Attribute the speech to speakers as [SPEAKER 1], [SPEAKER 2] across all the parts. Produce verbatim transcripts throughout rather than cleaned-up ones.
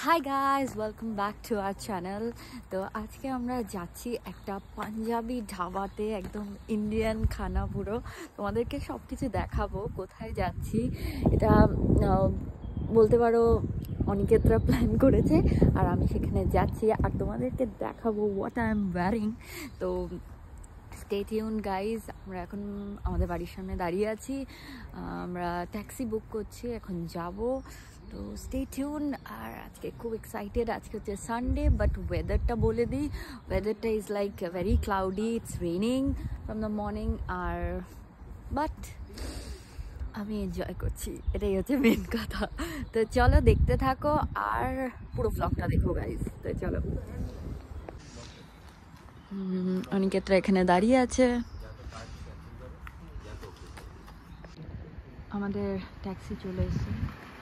[SPEAKER 1] High guys, welcome back to our channel. তো আজকে আমরা যাচ্ছি একটা পাঞ্জাবি ধাবাতে, একদম ইন্ডিয়ান খানা পুরো। তোমাদেরকে সব কিছু দেখাবো কোথায় যাচ্ছি। এটা বলতে পারো অনিকেতরা প্ল্যান করেছে আর আমি সেখানে যাচ্ছি আর তোমাদেরকে দেখাবো হোয়াট আই এম ওয়্যারিং। তো স্টে টিউন গাইজ। আমরা এখন আমাদের বাড়ির সামনে দাঁড়িয়ে আছি, আমরা ট্যাক্সি বুক করছি, এখন যাব। তো স্টে টিউন। আর আজকে খুব এক্সাইটেড, আজকে হচ্ছে সানডে, বাট ওয়েদারটা বলে দিই, ওয়েদারটা is like very cloudy, it's raining from the morning. আর বাট আমি এনজয় করছি, এটাই হচ্ছে মেন কথা। তো চলো দেখতে থাকো আর পুরো ব্লগটা দেখো গাইজ। তো চলো। অনিকেতরা এখানে দাঁড়িয়ে আছে, আমাদের ট্যাক্সি চলে এসেছে।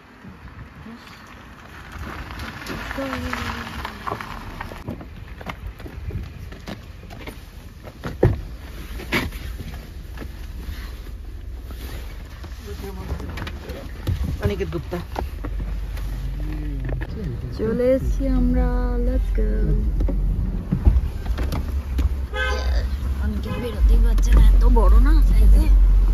[SPEAKER 2] অনিকেত গুপ্তা
[SPEAKER 1] চলে এসেছি আমরা, লেটস গো। অনিকেত বেরোতেই পারছে না, এত বড় না সাইজে।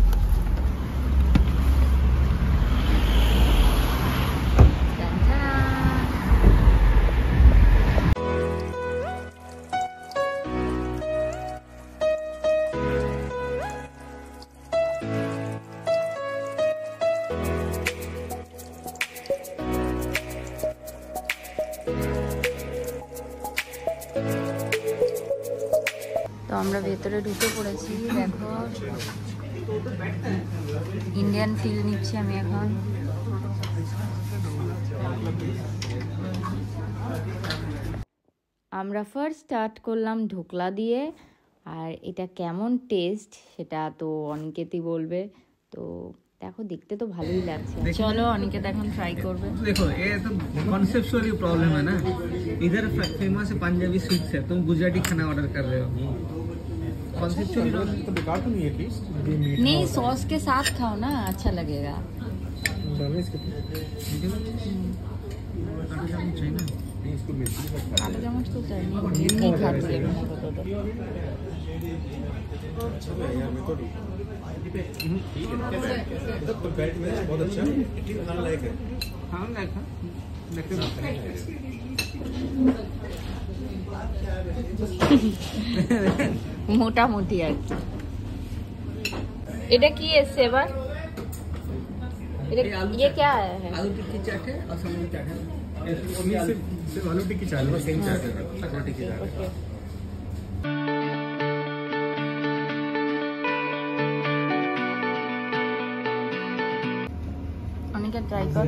[SPEAKER 1] তো আমরা ভেতরে ঢুকে পড়েছি, দেখো ইন্ডিয়ান ফিল নিচ্ছি আমি এখন। আমরা ফার্স্ট স্টার্ট করলাম ঢোকলা দিয়ে, আর এটা কেমন টেস্ট সেটা তো অনিকেতই বলবে। তো দেখো, দেখতে তো ভালোই লাগছে। চলো অনিকেত এখন ট্রাই করবে।
[SPEAKER 2] देखो ये तो कॉन्सेप्चुअली प्रॉब्लम है ना, इधर फेमस है पंजाबी स्वीट्स है, तुम गुजराती खाना ऑर्डर कर रहे हो। कॉन्सेप्चुअली तो बेकार तो नहीं है प्लीज।
[SPEAKER 1] नहीं, सॉस के साथ खाओ ना, अच्छा लगेगा। आलू चम्मच तो चाहिए, नहीं खाते लेकिन
[SPEAKER 3] बहुत अच्छा खाना लायक है।
[SPEAKER 2] खाना लायक है, देखते
[SPEAKER 1] মোটামুটি আর কি। এটা কি এসছে এবার? এটা ये क्या है?
[SPEAKER 2] आलू टिक्की चाट है और समुद्री चाट है।
[SPEAKER 3] सिर्फ सिर्फ आलू टिक्की चाट है, सेम चाट है, आलू टिक्की चाट है।
[SPEAKER 1] অনেকে ট্রাই কর।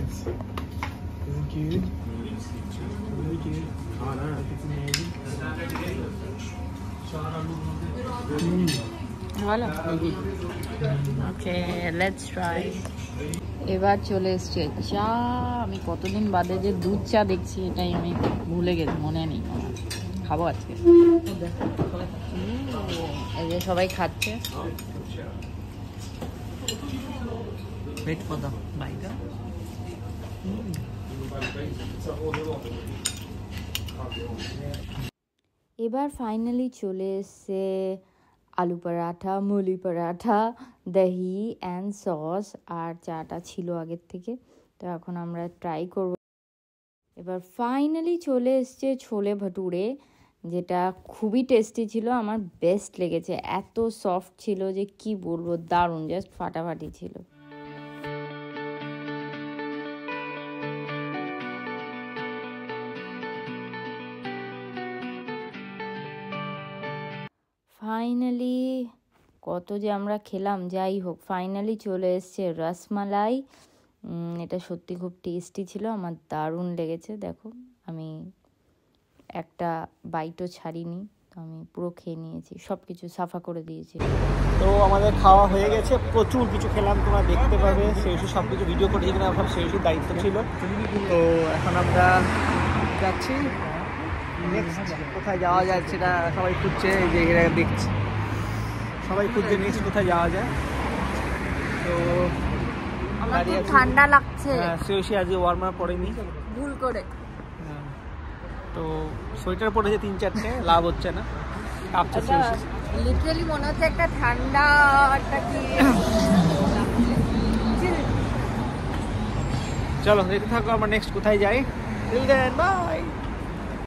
[SPEAKER 1] ভালো, ওকে লেটস ট্রাই। এবার চলে এসছে চা। আমি কতদিন বাদে যে দুধ চা দেখছি, এটাই আমি ভুলে গেছি, মনে নেই আমার। খাবো আজকে। এই যে সবাই খাচ্ছে।
[SPEAKER 2] Wait for the bite.
[SPEAKER 1] এবার ফাইনালি চলে এসছে আলু পরাঠা, মুলি পরাঠা, দহি অ্যান্ড সস, আর চাটা ছিল আগের থেকে। তো এখন আমরা ট্রাই করব। এবার ফাইনালি চলে এসছে ছোলে ভটুরে, যেটা খুবই টেস্টি ছিল, আমার বেস্ট লেগেছে। এত সফট ছিল যে কি বলবো, দারুণ, জাস্ট ফাটাফাটি ছিল। ফাইনালি কত যে আমরা খেলাম, যাই হোক ফাইনালি চলে এসছে রসমালাই। এটা সত্যি খুব টেস্টি ছিল, আমার দারুণ লেগেছে। দেখো আমি একটা বাইটও ছাড়িনি, তো আমি পুরো খেয়ে নিয়েছি, সব কিছু সাফা করে দিয়েছি।
[SPEAKER 2] তো আমাদের খাওয়া হয়ে গেছে, প্রচুর কিছু খেলাম, তোমরা দেখতে পাবে। শেষে সব কিছু ভিডিও করেছি কিনা সব শেষের দায়িত্ব ছিল। তো এখন আমরা যাচ্ছি নেক্সট কোথায় যাওয়া যায় সেটা সবাই খুঁজছে, যে দেখছি সবাই খুঁজছে নেক্সট কোথায় যাওয়া যায়। তো
[SPEAKER 1] আমার ঠান্ডা লাগছে,
[SPEAKER 2] শেষে আজকে ওয়ার্মার পড়েনি
[SPEAKER 1] ভুল করে।
[SPEAKER 2] তো সোয়েটার পরেছে তিন চারটে, লাভ হচ্ছে না, কাঁপছে শ্রেয়সী।
[SPEAKER 1] লিটারালি মনে হচ্ছে একটা ঠান্ডা একটা কি।
[SPEAKER 2] চলো দেখতে থাকো আমরা নেক্সট কোথায় যাই। Till then by.